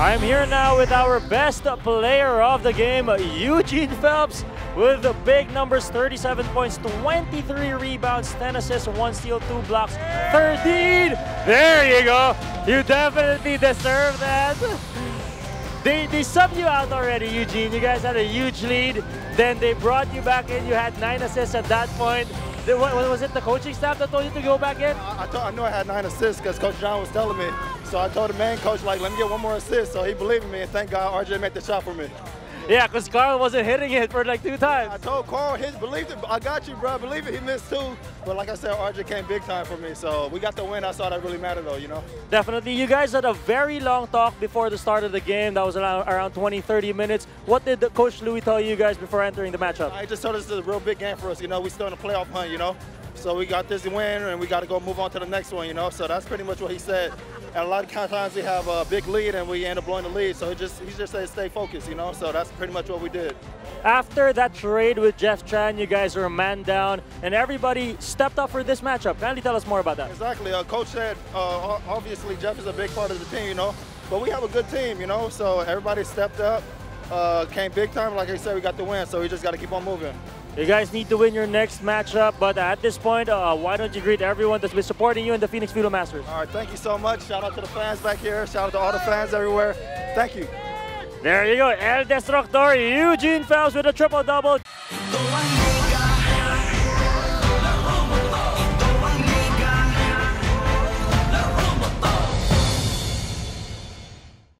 I'm here now with our best player of the game, Eugene Phelps, with the big numbers: 37 points, 23 rebounds, 10 assists, 1 steal, 2 blocks, 13. There you go. You definitely deserve that. They subbed you out already, Eugene. You guys had a huge lead. Then they brought you back in. You had 9 assists at that point. What was it, the coaching staff that told you to go back in? I knew I had 9 assists because Coach John was telling me. So I told the main coach, like, let me get 1 more assist. So he believed in me, and thank God RJ made the shot for me. Yeah, because Carl wasn't hitting it for like 2 times. I told Carl, believe it. I got you, bro. Believe it. He missed 2. But like I said, RJ came big time for me. So we got the win. I saw that really mattered, though, you know? Definitely. You guys had a very long talk before the start of the game. That was around 20, 30 minutes. What did Coach Louis tell you guys before entering the matchup? He just told us it's a real big game for us. You know, we're still in a playoff hunt, you know? So we got this win, and we got to go move on to the next one, you know? So that's pretty much what he said. And a lot of times we have a big lead, and we end up blowing the lead. So he just said stay focused, you know? So that's pretty much what we did. After that trade with Jeff Chan, you guys were a man down, and everybody stepped up for this matchup. Kindly tell us more about that. Exactly. Coach said, obviously, Jeff is a big part of the team, you know? But we have a good team, you know? So everybody stepped up, came big time. Like I said, we got the win, so we just got to keep on moving. You guys need to win your next matchup, but at this point, why don't you greet everyone that's been supporting you in the Phoenix Feudal Masters? All right, thank you so much. Shout out to the fans back here. Shout out to all the fans everywhere. Thank you. There you go, El Destructor, Eugene Phelps with a triple-double.